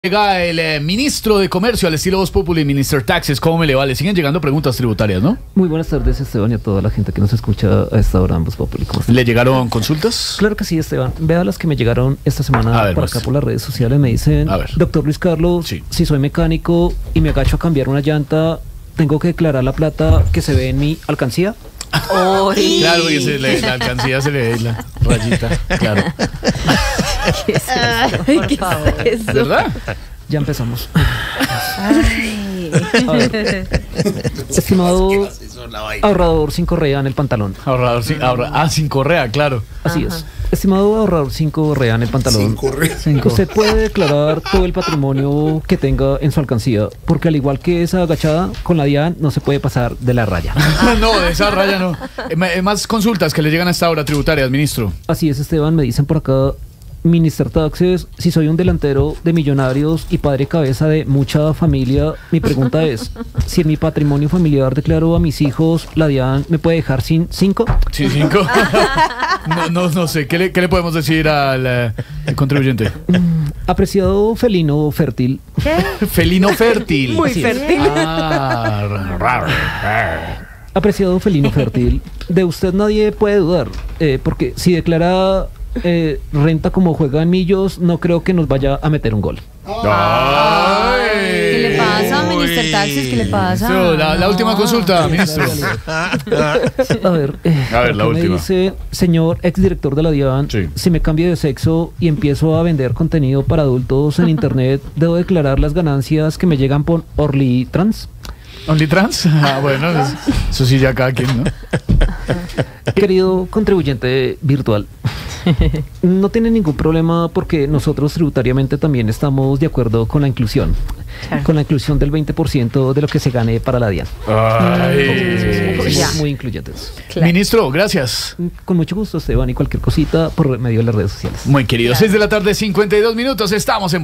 Llega el ministro de Comercio al estilo Voz Populi, Minister Taxes. ¿Cómo me le va? Le siguen llegando preguntas tributarias, ¿no? Muy buenas tardes, Esteban, y a toda la gente que nos escucha a esta hora en Voz Populi. ¿Cómo están? ¿Le llegaron consultas? Claro que sí, Esteban. Vea las que me llegaron esta semana por acá por las redes sociales. Me dicen, doctor Luis Carlos, sí, si soy mecánico y me agacho a cambiar una llanta, ¿tengo que declarar la plata que se ve en mi alcancía? Claro, y la alcancía se le ve la rayita, claro. ¿Qué es eso? Por favor. ¿Verdad? Ya empezamos. Estimado ahorrador sin correa en el pantalón. Ahorrador sin correa, claro. Así es. Estimado ahorrador sin correa en el pantalón. Sin correa. Usted puede declarar todo el patrimonio que tenga en su alcancía, porque al igual que esa agachada, con la DIAN no se puede pasar de la raya. No, de esa raya no. Más consultas que le llegan a esta hora tributarias, ministro. Así es, Esteban. Me dicen por acá, Minister Taxes, si soy un delantero de Millonarios y padre cabeza de mucha familia, mi pregunta es, si en mi patrimonio familiar declaro a mis hijos, ¿la DIAN me puede dejar sin 5? ¿Sin 5? No sé, ¿qué le podemos decir al contribuyente? Apreciado felino fértil. ¿Qué? Felino fértil. Muy fértil. Apreciado felino fértil, de usted nadie puede dudar, porque si declara renta como juega en Millos, no creo que nos vaya a meter un gol. ¿Qué le pasa, Minister Taxes? ¿Qué le pasa? La última consulta, ministro. A ver, la última. Me dice, señor exdirector de la DIAN, sí, si me cambio de sexo y empiezo a vender contenido para adultos en internet, ¿debo declarar las ganancias que me llegan por OnlyTrans? ¿OnlyTrans? Bueno, eso sí ya cada quien, ¿no? Querido contribuyente virtual, no tiene ningún problema porque nosotros tributariamente también estamos de acuerdo con la inclusión. Con la inclusión del 20% de lo que se gane para la DIAN. Muy incluyentes. Claro. Ministro, gracias. Con mucho gusto, Esteban, y cualquier cosita por medio de las redes sociales. Muy querido, 6 de la tarde, 52 minutos, estamos en